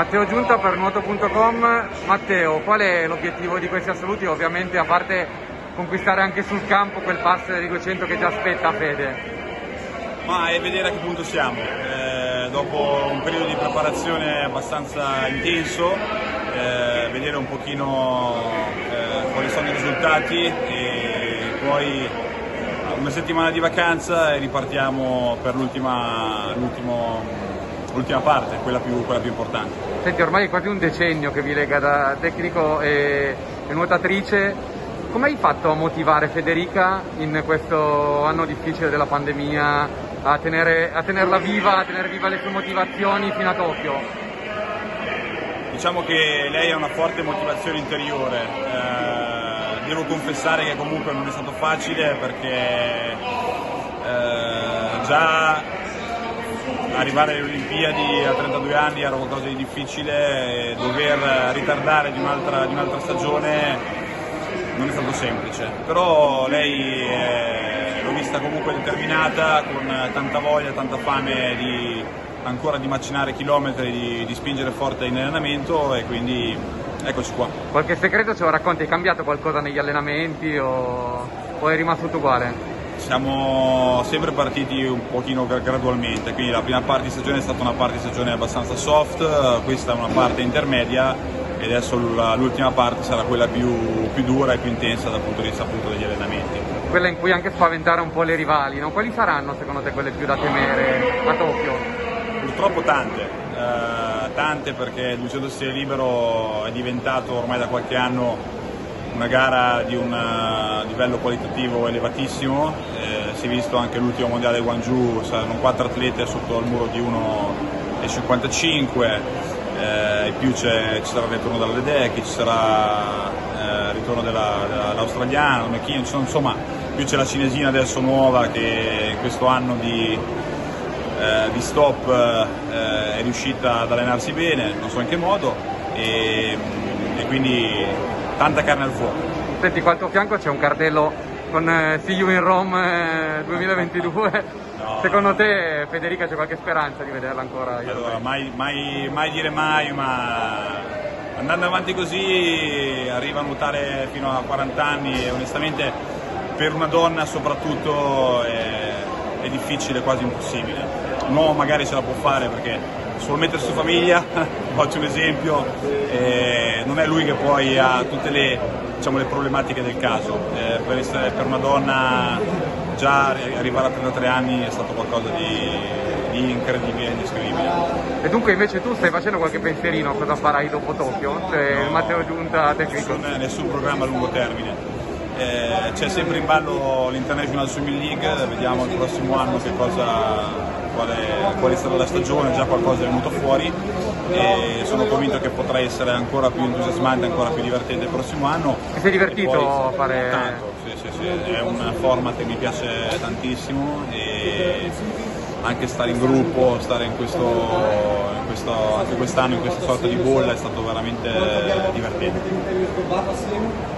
Matteo Giunta per Nuoto.com. Matteo, qual è l'obiettivo di questi assoluti? Ovviamente, a parte conquistare anche sul campo quel pass di 200 che ti aspetta, Fede. Ma è vedere a che punto siamo. Dopo un periodo di preparazione abbastanza intenso, vedere un pochino quali sono i risultati e poi una settimana di vacanza e ripartiamo per l'ultima parte, quella più importante. Senti, ormai è quasi un decennio che vi lega da tecnico e nuotatrice. Come hai fatto a motivare Federica in questo anno difficile della pandemia, a tenerla viva, a tenere viva le sue motivazioni fino a Tokyo? Diciamo che lei ha una forte motivazione interiore. Devo confessare che comunque non è stato facile perché già arrivare alle Olimpiadi a 32 anni era qualcosa di difficile e dover ritardare di un'altra stagione non è stato semplice, però lei l'ho vista comunque determinata, con tanta voglia, tanta fame ancora di macinare chilometri, di spingere forte in allenamento e quindi eccoci qua. Qualche segreto ce lo racconti? Hai cambiato qualcosa negli allenamenti o è rimasto tutto uguale? Siamo sempre partiti un pochino gradualmente, quindi la prima parte di stagione è stata una parte di stagione abbastanza soft, questa è una parte intermedia e adesso l'ultima parte sarà quella più dura e più intensa dal punto di vista appunto degli allenamenti. Quella in cui anche spaventare un po' le rivali, no? Quali saranno secondo te quelle più da temere a Tokyo? Purtroppo tante perché il 200 stile libero è diventato ormai da qualche anno una gara di un livello qualitativo elevatissimo, si è visto anche l'ultimo mondiale di Gwangju, saranno 4 atlete sotto il muro di 1,55, in più ci sarà il ritorno della Ledecky, ci sarà il ritorno dell'australiana, insomma, più c'è la cinesina adesso nuova che in questo anno di stop è riuscita ad allenarsi bene, non so in che modo, e quindi tanta carne al fuoco. Senti, qua al tuo fianco c'è un cartello con See You in Rome 2022. No. Secondo te Federica c'è qualche speranza di vederla ancora? Allora, mai dire mai, ma andando avanti così arriva a nuotare fino a 40 anni e onestamente per una donna soprattutto è difficile, quasi impossibile. Un uomo magari ce la può fare perché suol mettersi su famiglia, faccio un esempio, non è lui che poi ha tutte le problematiche del caso. Per una donna già arrivare a 33 anni è stato qualcosa di incredibile, indescrivibile. E dunque invece tu stai facendo qualche pensierino a cosa farai dopo Tokyo? No, Matteo Giunta tecnico? Nessun programma a lungo termine. C'è sempre in ballo l'International Swimming League, vediamo il prossimo anno qual è stata la stagione, già qualcosa è venuto fuori e sono convinto che potrà essere ancora più entusiasmante, ancora più divertente il prossimo anno. Ti sei divertito a fare? Tanto, sì, è un format che mi piace tantissimo e anche stare in gruppo, stare anche quest'anno in questa sorta di bolla è stato veramente divertente.